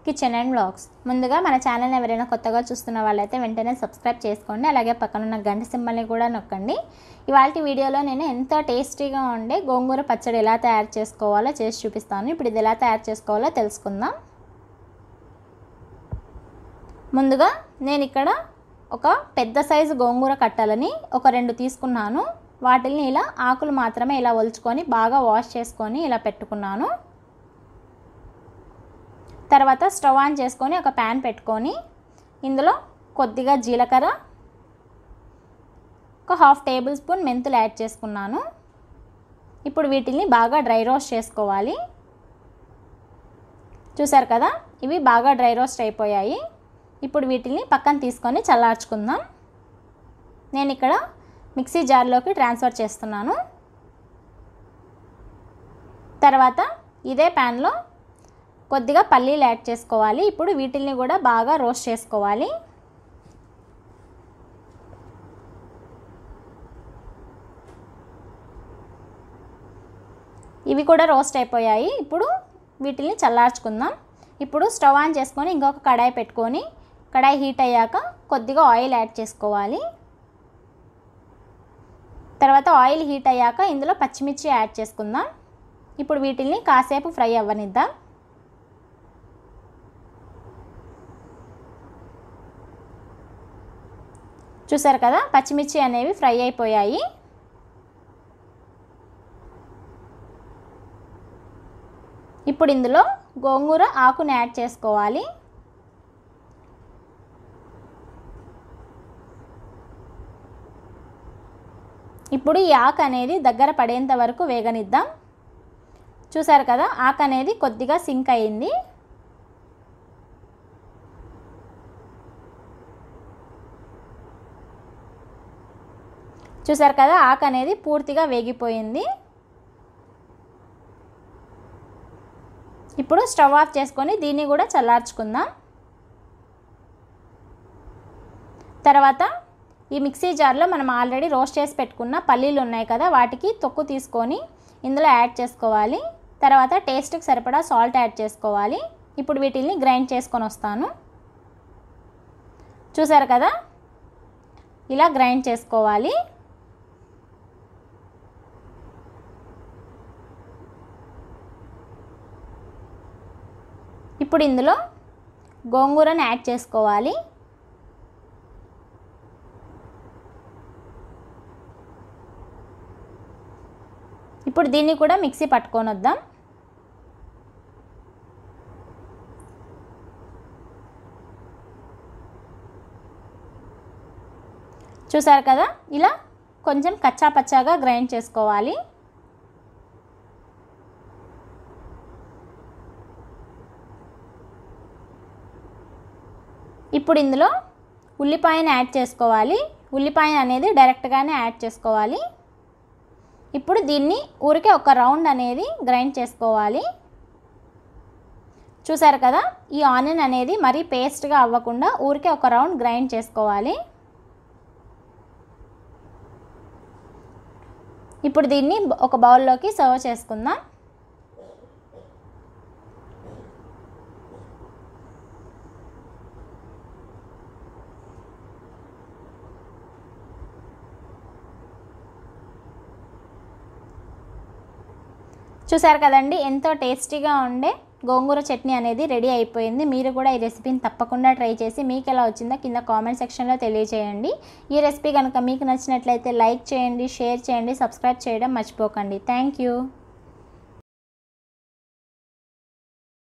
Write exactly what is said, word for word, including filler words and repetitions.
Kitchen and vlogs. ముందుగా మన ఛానల్ని ఎవరైనా కొత్తగా చూస్తున్న వాళ్ళైతే వెంటనే సబ్స్క్రైబ్ చేసుకోండి. అలాగే పక్కనున్న గంట సింబల్ని కూడా నొక్కండి. ఇవాళ వీడియోలో నేను ఎంతో టేస్టీగా ఉండే గోంగూర పచ్చడి ఎలా తయారు చేసుకోవాలో చేసి చూపిస్తాను. ఇప్పుడు ఇది ఎలా తయారు చేసుకోవాలో తెలుసుకుందాం. ముందుగా నేను ఇక్కడ ఒక పెద్ద సైజు గోంగూర కట్టలని ఒక రెండు తీసుకున్నాను. వాటిని ఇలా ఆకులు మాత్రమే ఇలా ఒలుచుకొని బాగా వాష్ చేసుకొని ఇలా పెట్టుకున్నాను. తర్వాత స్టవ్ ఆన్ చేసుకొని ఒక ప్యాన్ పెట్టుకొని ఇందులో కొద్దిగా జీలకర్ర, ఒక హాఫ్ టేబుల్ స్పూన్ మెంతులు యాడ్ చేసుకున్నాను. ఇప్పుడు వీటిని బాగా డ్రై రోస్ట్ చేసుకోవాలి. చూసారు కదా, ఇవి బాగా డ్రై రోస్ట్ అయిపోయాయి. ఇప్పుడు వీటిని పక్కన తీసుకొని చల్లార్చుకుందాం. నేను ఇక్కడ మిక్సీ జార్లోకి ట్రాన్స్ఫర్ చేస్తున్నాను. తర్వాత ఇదే ప్యాన్లో కొద్దిగా పల్లీలు యాడ్ చేసుకోవాలి. ఇప్పుడు వీటిని కూడా బాగా రోస్ట్ చేసుకోవాలి. ఇవి కూడా రోస్ట్ అయిపోయాయి. ఇప్పుడు వీటిని చల్లార్చుకుందాం. ఇప్పుడు స్టవ్ ఆన్ చేసుకొని ఇంకొక కడాయి పెట్టుకొని కడాయి హీట్ అయ్యాక కొద్దిగా ఆయిల్ యాడ్ చేసుకోవాలి. తర్వాత ఆయిల్ హీట్ అయ్యాక ఇందులో పచ్చిమిర్చి యాడ్ చేసుకుందాం. ఇప్పుడు వీటిని కాసేపు ఫ్రై అవ్వనిద్దాం. చూసారు కదా, పచ్చిమిర్చి అనేవి ఫ్రై అయిపోయాయి. ఇప్పుడు ఇందులో గోంగూర ఆకుని యాడ్ చేసుకోవాలి. ఇప్పుడు ఈ ఆకు అనేది దగ్గర పడేంత వరకు వేగనిద్దాం. చూసారు కదా, ఆకు అనేది కొద్దిగా సింక్ అయింది. చూసారు కదా, ఆకు అనేది పూర్తిగా వేగిపోయింది. ఇప్పుడు స్టవ్ ఆఫ్ చేసుకొని దీన్ని కూడా చల్లార్చుకుందాం. తర్వాత ఈ మిక్సీ జార్లో మనం ఆల్రెడీ రోస్ట్ చేసి పెట్టుకున్న పల్లీలు ఉన్నాయి కదా, వాటికి తొక్కు తీసుకొని ఇందులో యాడ్ చేసుకోవాలి. తర్వాత టేస్ట్కి సరిపడా సాల్ట్ యాడ్ చేసుకోవాలి. ఇప్పుడు వీటిని గ్రైండ్ చేసుకొని వస్తాను. చూసారు కదా, ఇలా గ్రైండ్ చేసుకోవాలి. ఇప్పుడు ఇందులో గోంగూరను యాడ్ చేసుకోవాలి. ఇప్పుడు దీన్ని కూడా మిక్సీ పట్టుకొని వద్దాం. చూసారు కదా, ఇలా కొంచెం కచ్చా పచ్చాగా గ్రైండ్ చేసుకోవాలి. ఇప్పుడు ఇందులో ఉల్లిపాయను యాడ్ చేసుకోవాలి. ఉల్లిపాయ అనేది డైరెక్ట్గానే యాడ్ చేసుకోవాలి. ఇప్పుడు దీన్ని ఊరికే ఒక రౌండ్ అనేది గ్రైండ్ చేసుకోవాలి. చూసారు కదా, ఈ ఆనియన్ అనేది మరీ పేస్ట్గా అవ్వకుండా ఊరికే ఒక రౌండ్ గ్రైండ్ చేసుకోవాలి. ఇప్పుడు దీన్ని ఒక బౌల్లోకి సర్వ్ చేసుకుందాం. చూసారు కదండి, ఎంతో టేస్టీగా ఉండే గోంగూర చట్నీ అనేది రెడీ అయిపోయింది. మీరు కూడా ఈ రెసిపీని తప్పకుండా ట్రై చేసి మీకు ఎలా వచ్చిందో కింద కామెంట్ సెక్షన్లో తెలియజేయండి. ఈ రెసిపీ కనుక మీకు నచ్చినట్లయితే లైక్ చేయండి, షేర్ చేయండి, సబ్స్క్రైబ్ చేయడం మర్చిపోకండి. Thank you.